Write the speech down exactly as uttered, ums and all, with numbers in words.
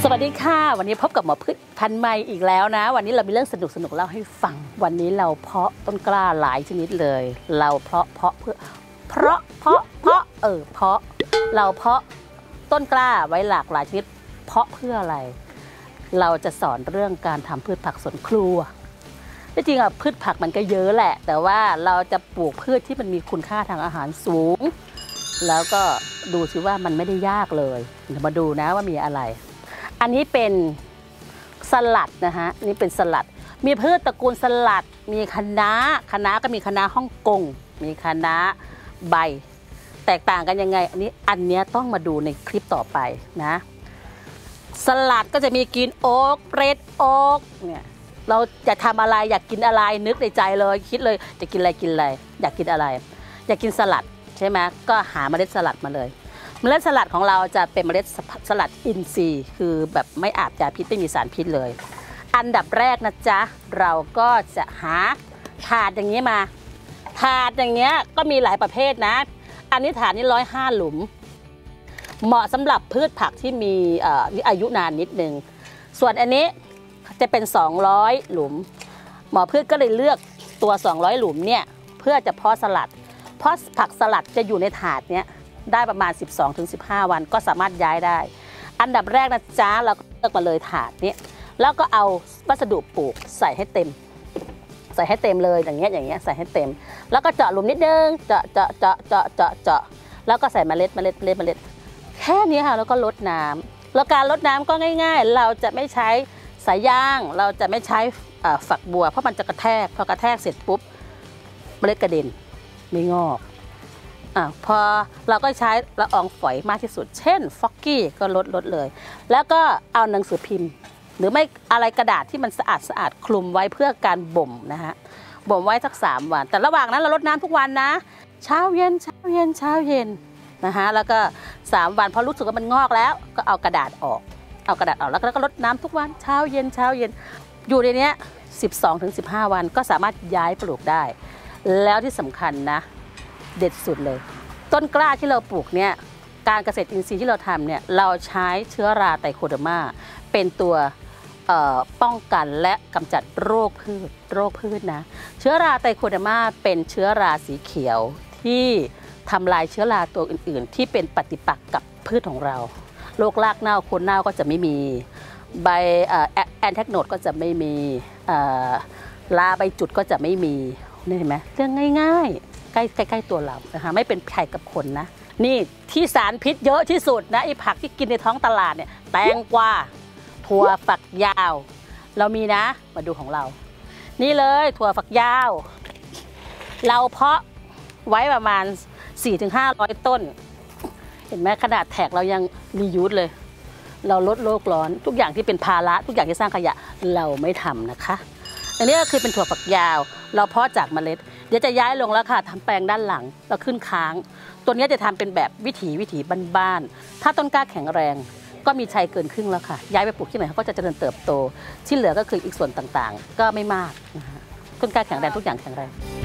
สวัสดีค่ะวันนี้พบกับหมอพืชพันธุ์ใหม่อีกแล้วนะวันนี้เรามีเรื่องสนุกสนุกเล่าให้ฟังวันนี้เราเพาะต้นกล้าหลายชนิดเลยเราเพาะเพาะเพื่อเพาะเพาะเพาะเออเพาะเราเพาะต้นกล้าไว้หลากหลายชนิดเพาะเพื่ออะไรเราจะสอนเรื่องการทำพืชผักสวนครัวที่จริงอะพืชผักมันก็เยอะแหละแต่ว่าเราจะปลูกพืชที่มันมีคุณค่าทางอาหารสูงแล้วก็ดูสิว่ามันไม่ได้ยากเลยเดี๋ยวมาดูนะว่ามีอะไรอันนี้เป็นสลัดนะฮะนี่เป็นสลัดมีพืชตระกูลสลัดมีคะน้าคะน้าก็มีคะน้าฮ่องกงมีคะน้าใบแตกต่างกันยังไงอันนี้อันนี้ต้องมาดูในคลิปต่อไปนะสลัดก็จะมีกินโอ๊กเรดโอ๊กเนี่ยเราจะทำอะไรอยากกินอะไรนึกในใจเลยคิดเลยจะกินอะไรกินอะไรอยากกินอะไรอยากกินสลัดใช่ไหมก็หาเมล็ดสลัดมาเลยเมล็ดสลัดของเราจะเป็นเมล็ดสลัดอินทรีย์คือแบบไม่อาบยาพิษไม่มีสารพิษเลยอันดับแรกนะจ๊ะเราก็จะหาถาดอย่างนี้มาถาดอย่างเงี้ยก็มีหลายประเภทนะอันนี้ถาดนี้ร้อยห้าหลุมเหมาะสำหรับพืชผักที่มีอายุนานนิดนึงส่วนอันนี้จะเป็นสองร้อยหลุมหมอพืชก็เลยเลือกตัวสองร้อยหลุมเนี่ยเพื่อจะเพาะสลัดเพราะผักสลัดจะอยู่ในถาดเนี้ยได้ประมาณ สิบสองถึงสิบห้า วันก็สามารถย้ายได้อันดับแรกนะจ๊ะเราก็เลือกมาเลยถาดนี้แล้วก็เอาวัสดุปลูกใส่ให้เต็มใส่ให้เต็มเลยอย่างเงี้ยอย่างเงี้ยใส่ให้เต็มแล้วก็เจาะหลุมนิดนึงเจาะเจาะเจาะเจาะเจาะเจาะแล้วก็ใส่เมล็ดเมล็ดเมล็ดเมล็ดแค่นี้ค่ะแล้วก็รดน้ำแล้วการรดน้ำก็ง่ายๆเราจะไม่ใช้สายยางเราจะไม่ใช้ฝักบัวเพราะมันจะกระแทกพอกระแทกเสร็จปุ๊บเมล็ดกระเด็นไม่งอกอ่ะพอเราก็ใช้ละอองฝอยมากที่สุดเช่นฟอกกี้ก็ลดลดเลยแล้วก็เอาหนังสือพิมพ์หรือไม่อะไรกระดาษที่มันสะอาดสะอาดคลุมไว้เพื่อการบ่มนะฮะบ่มไว้สักสามวันแต่ระหว่างนั้นเราลดน้ำทุกวันนะเช้าเย็นเช้าเย็นเช้าเย็นนะฮะแล้วก็สามวันพอรู้สึกว่ามันงอกแล้วก็เอากระดาษออกเอากระดาษออกแล้วก็ลดน้ำทุกวันเช้าเย็นเช้าเย็นอยู่ในนี้ สิบสองถึงสิบห้า วันก็สามารถย้ายปลูกได้แล้วที่สำคัญนะเด็ดสุดเลยต้นกล้าที่เราปลูกเนี่ยการเกษตรอินทรีย์ที่เราทำเนี่ยเราใช้เชื้อราไตโคเดอร์มาเป็นตัวป้องกันและกำจัดโรคพืชโรคพืชนะเชื้อราไตโคเดอร์มาเป็นเชื้อราสีเขียวที่ทำลายเชื้อราตัวอื่นๆที่เป็นปฏิปักษ์กับพืชของเราโรครากเน่าโคนเน่าก็จะไม่มีใบแอนแทกโนดก็จะไม่มีลาใบจุดก็จะไม่มีนี่เห็นไหมเรื่องง่ายๆใกล้ใกล้ๆตัวเรานะคะไม่เป็นภัยกับคนนะนี่ที่สารพิษเยอะที่สุดนะไอ้ผักที่กินในท้องตลาดเนี่ยแตงกวาถั่วฝักยาวเรามีนะมาดูของเรานี่เลยถั่วฝักยาวเราเพาะไว้ประมาณ สี่ถึงห้าร้อย ต้นเห็นไหมขนาดแท็กเรายังรียูสเลยเราลดโลกร้อนทุกอย่างที่เป็นภาระทุกอย่างที่สร้างขยะเราไม่ทำนะคะอันนี้ก็คือเป็นถั่วฝักยาวเราเพาะจากเมล็ดเดี๋ยวจะย้ายลงแล้วค่ะทำแปลงด้านหลังเราขึ้นค้างตัวนี้จะทำเป็นแบบวิถีวิถีบ้านๆถ้าต้นกล้าแข็งแรงก็มีชัยเกินครึ่งแล้วค่ะย้ายไปปลูกที่ไหนเขาก็จะเจริญเติบโตที่เหลือก็คืออีกส่วนต่างๆก็ไม่มากนะคะต้นกล้าแข็งแรงทุกอย่างแข็งแรง